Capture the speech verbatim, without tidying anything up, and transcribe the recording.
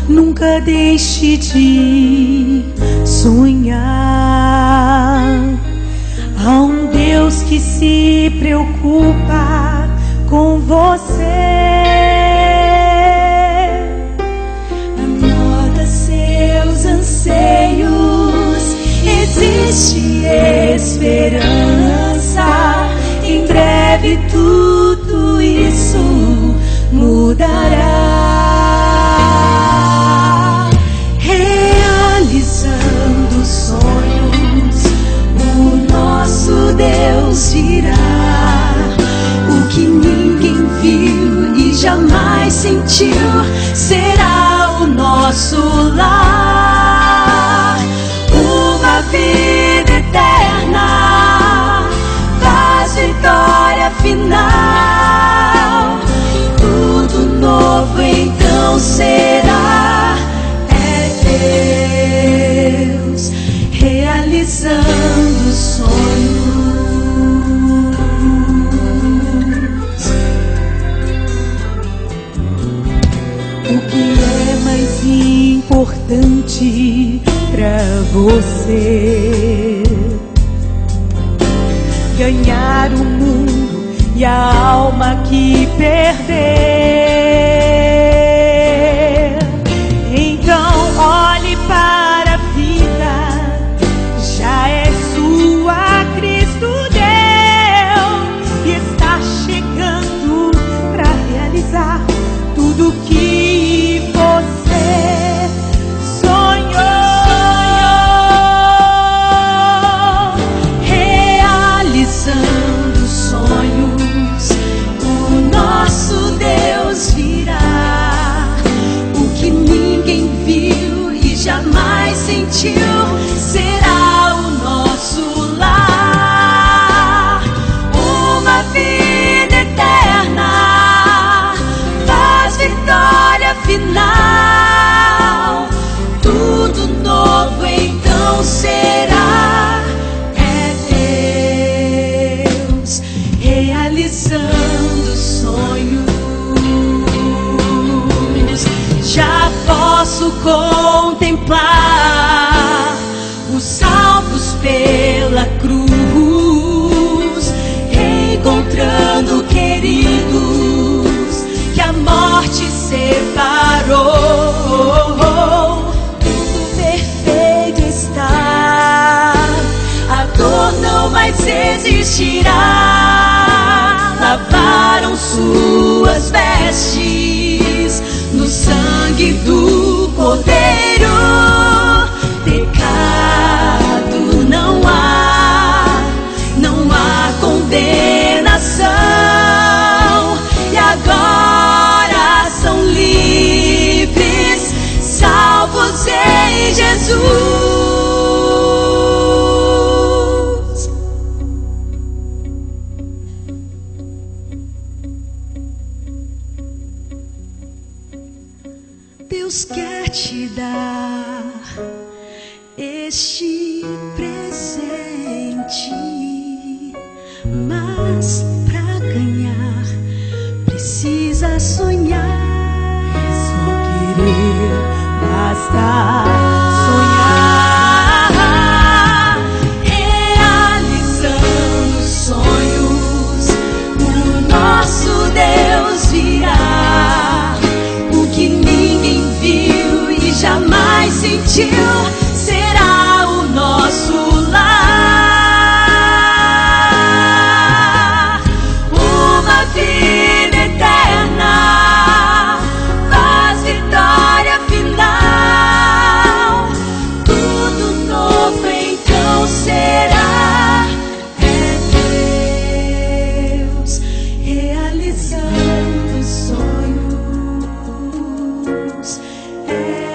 Nunca deixe de sonhar. Há um Deus que se preocupa com você. Anota seus anseios, existe esperança. Em breve tudo isso mudará. Realizando sonhos, o nosso Deus dirá o que ninguém viu e jamais sentiu. Será o nosso lar, uma vida eterna, paz, vitória final. Tudo novo então será. É Deus realizando sonhos. O que é mais importante pra você? Ganhar o mundo e a alma que perder. Então olhe para a vida, já é sua, Cristo Deus, e está chegando para realizar tudo que você sonhou. Realizando sonhos, o nosso Deus virá. O que ninguém viu e jamais sentiu será o nosso lar, uma vida eterna, paz, vitória final. Tudo novo então será. É Deus realizando sonhos. Já posso contemplar os salvos pela cruz, encontrando queridos que a morte separou. Tudo perfeito está, a dor não mais existirá. Lavaram suas vestes no sangue do Cordeiro. Pecado não há, não há condenação, e agora são livres, salvos em Jesus. Deus quer te dar este presente, mas pra ganhar precisa sonhar. É só querer, basta sonhar. Realizando sonhos, o nosso Deus virá. O que ninguém viu e jamais sentiu será o nosso lar, uma vida eterna, paz, vitória final. Tudo novo então será. É Deus realizando sonhos. É